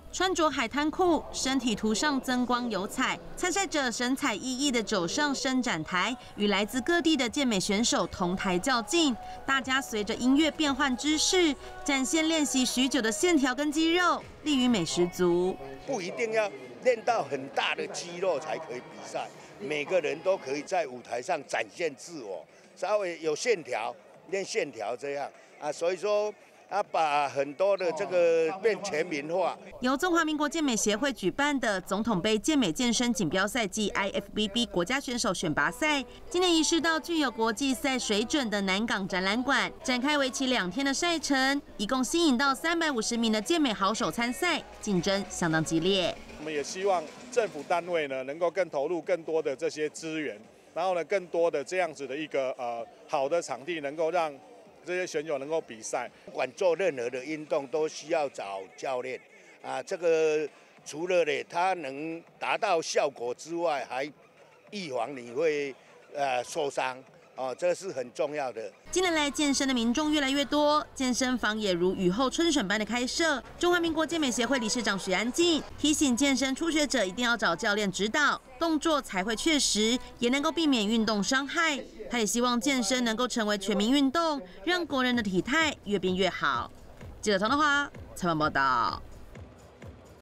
穿着海滩裤，身体涂上增光油彩，参赛者神采奕奕地走上伸展台，与来自各地的健美选手同台较劲。大家随着音乐变换姿势，展现练习许久的线条跟肌肉，力与美十足。 不一定要练到很大的肌肉才可以比赛，每个人都可以在舞台上展现自我，稍微有线条，练线条这样啊，所以说。把很多的这个变全民化。 由中华民国健美协会举办的总统杯健美健身锦标赛暨 IFBB 国家选手选拔赛，今年移师到具有国际赛水准的南港展览馆，展开为期2天的赛程，一共吸引到350名的健美好手参赛，竞争相当激烈。 我们也希望政府单位呢，能够更投入更多的这些资源，然后呢，更多的这样子的一个好的场地，能够让这些选手能够比赛。 不管做任何的运动，都需要找教练啊。这个除了呢，他能达到效果之外，还预防你会受伤。哦，这是很重要的。 近年来，健身的民众越来越多，健身房也如雨后春笋般的开设。中华民国健美协会理事长许安静提醒健身初学者一定要找教练指导，动作才会确实，也能够避免运动伤害。他也希望健身能够成为全民运动，让国人的体态越变越好。记者唐德华采访报道。